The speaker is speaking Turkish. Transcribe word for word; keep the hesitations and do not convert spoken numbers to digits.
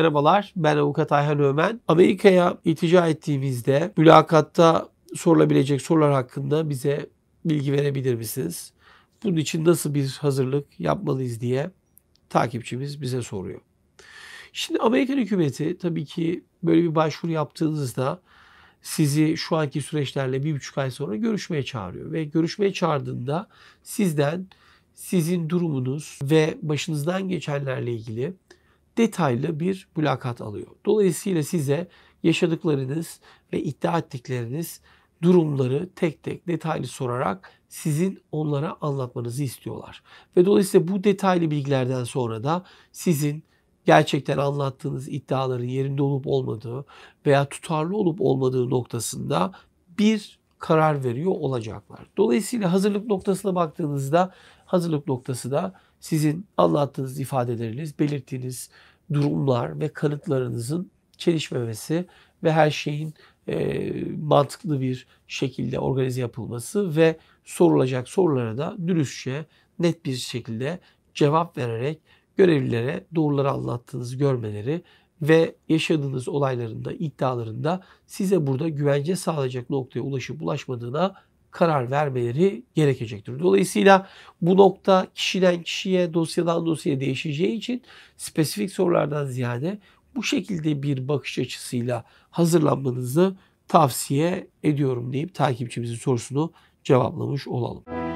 Merhabalar, ben Avukat Ayhan Ömen. Amerika'ya iltica ettiğimizde mülakatta sorulabilecek sorular hakkında bize bilgi verebilir misiniz? Bunun için nasıl bir hazırlık yapmalıyız diye takipçimiz bize soruyor. Şimdi Amerikan hükümeti tabii ki böyle bir başvuru yaptığınızda sizi şu anki süreçlerle bir buçuk ay sonra görüşmeye çağırıyor. Ve görüşmeye çağırdığında sizden sizin durumunuz ve başınızdan geçenlerle ilgili detaylı bir mülakat alıyor. Dolayısıyla size yaşadıklarınız ve iddia ettikleriniz durumları tek tek detaylı sorarak sizin onlara anlatmanızı istiyorlar. Ve dolayısıyla bu detaylı bilgilerden sonra da sizin gerçekten anlattığınız iddiaların yerinde olup olmadığı veya tutarlı olup olmadığı noktasında bir karar veriyor olacaklar. Dolayısıyla hazırlık noktasına baktığınızda hazırlık noktası da sizin anlattığınız ifadeleriniz, belirttiğiniz durumlar ve kanıtlarınızın çelişmemesi ve her şeyin e, mantıklı bir şekilde organize yapılması ve sorulacak sorulara da dürüstçe, net bir şekilde cevap vererek görevlilere doğruları anlattığınızı görmeleri ve yaşadığınız olaylarında, iddialarında size burada güvence sağlayacak noktaya ulaşıp ulaşmadığına karar vermeleri gerekecektir. Dolayısıyla bu nokta kişiden kişiye, dosyadan dosyaya değişeceği için spesifik sorulardan ziyade bu şekilde bir bakış açısıyla hazırlanmanızı tavsiye ediyorum deyip takipçimizin sorusunu cevaplamış olalım.